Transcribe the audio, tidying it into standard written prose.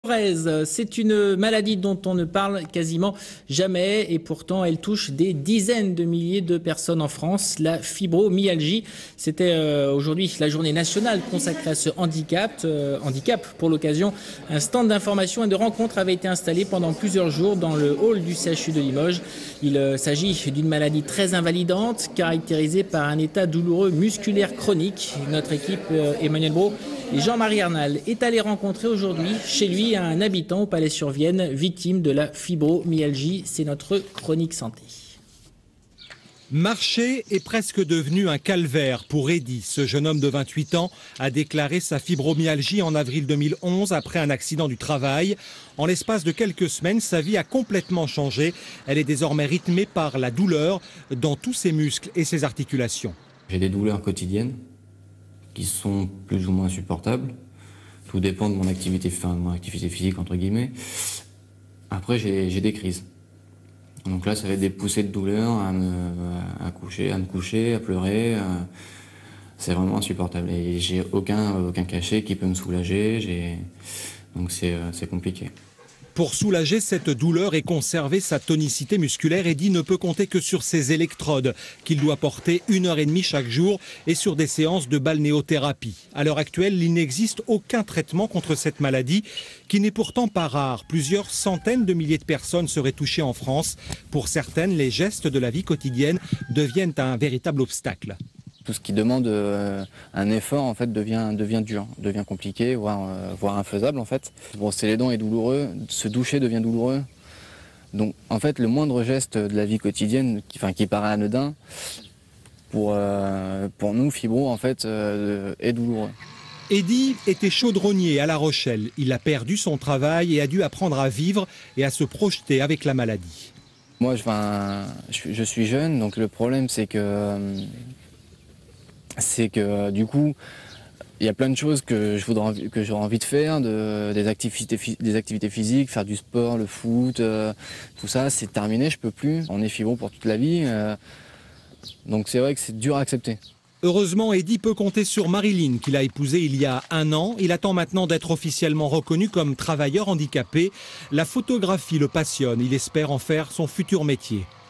C'est une maladie dont on ne parle quasiment jamais et pourtant elle touche des dizaines de milliers de personnes en France. La fibromyalgie, c'était aujourd'hui la journée nationale consacrée à ce handicap. Pour l'occasion, un stand d'information et de rencontre avait été installé pendant plusieurs jours dans le hall du CHU de Limoges. Il s'agit d'une maladie très invalidante caractérisée par un état douloureux musculaire chronique. Notre équipe, Emmanuel Bro et Jean-Marie Arnal, est allé rencontrer aujourd'hui chez lui un habitant au Palais-sur-Vienne victime de la fibromyalgie. C'est notre chronique santé. Marcher est presque devenu un calvaire pour Eddy. Ce jeune homme de 28 ans a déclaré sa fibromyalgie en avril 2011 après un accident du travail. En l'espace de quelques semaines, sa vie a complètement changé. Elle est désormais rythmée par la douleur dans tous ses muscles et ses articulations. J'ai des douleurs quotidiennes qui sont plus ou moins supportables. Tout dépend de mon activité physique, entre guillemets. Après, j'ai des crises. Donc là, ça va être des poussées de douleur à me coucher, à pleurer. C'est vraiment insupportable. Et j'ai aucun cachet qui peut me soulager. Donc c'est compliqué. Pour soulager cette douleur et conserver sa tonicité musculaire, Eddy ne peut compter que sur ses électrodes qu'il doit porter 1h30 chaque jour et sur des séances de balnéothérapie. À l'heure actuelle, il n'existe aucun traitement contre cette maladie qui n'est pourtant pas rare. Plusieurs centaines de milliers de personnes seraient touchées en France. Pour certaines, les gestes de la vie quotidienne deviennent un véritable obstacle. Tout ce qui demande un effort en fait devient dur, devient compliqué, voire infaisable en fait. Brosser les dents est douloureux, se doucher devient douloureux. Donc en fait le moindre geste de la vie quotidienne qui paraît anodin, pour nous fibro en fait est douloureux. Eddy était chaudronnier à La Rochelle. Il a perdu son travail et a dû apprendre à vivre et à se projeter avec la maladie. Moi je suis jeune, donc le problème c'est que du coup, il y a plein de choses que j'aurais envie de faire, des activités physiques, faire du sport, le foot, tout ça, c'est terminé, je peux plus. On est fibro pour toute la vie, donc c'est vrai que c'est dur à accepter. Heureusement, Eddy peut compter sur Marilyn, qu'il a épousée il y a 1 an. Il attend maintenant d'être officiellement reconnu comme travailleur handicapé. La photographie le passionne, il espère en faire son futur métier.